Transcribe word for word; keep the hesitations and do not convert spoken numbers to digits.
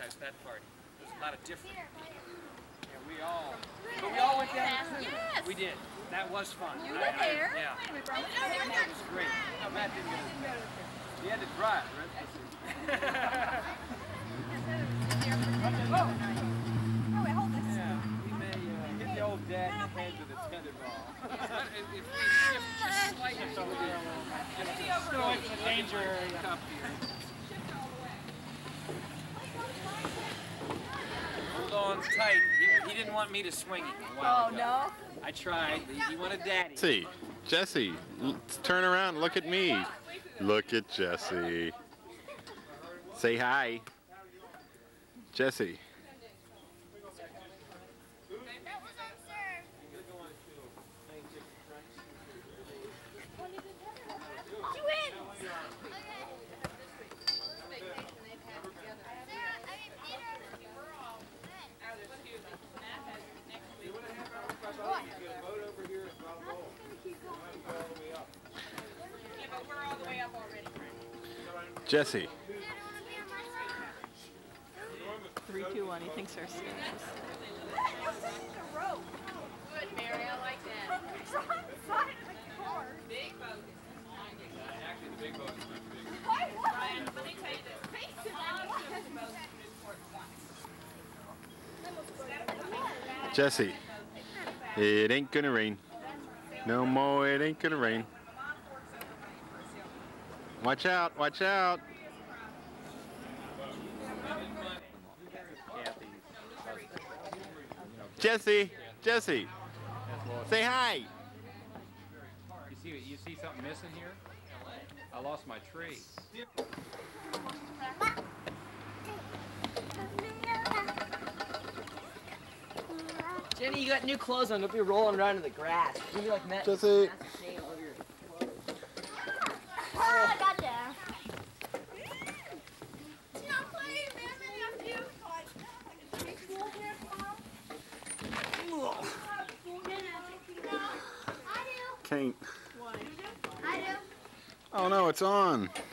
organized that party. There's a lot of different. Yeah, we all. But we all went down too. Yes. We did. That was fun. You were I, there. I, yeah. That was great. No, Matt didn't get it. He had to drive, right? Oh, wait, hold this. Yeah, we may uh, hit the old dad in the head with a tetherball. If we shift just slightly, so we'll just go into the danger area. Cup here. Hold on tight. He, he didn't want me to swing it a while Oh, ago. no? I tried. He wanted daddy. Jesse, Jesse, turn around. Look at me. Look at Jesse. Say hi. Jesse. Jesse. Three, two, one. He thinks they're serious. Good, Mary. I like that. Big boat. Actually, the big boat is much bigger. Brian, let me tell you this. Face it. Jesse. It ain't gonna rain. No more, it ain't gonna rain. Watch out, watch out. Jesse, Jesse, say hi. You see, you see something missing here? I lost my tree. Jenny, you got new clothes on. Don't be rolling around in the grass. You'll be like Matt. Jesse. Oh, I got that. Can't. I do. Oh no, it's on.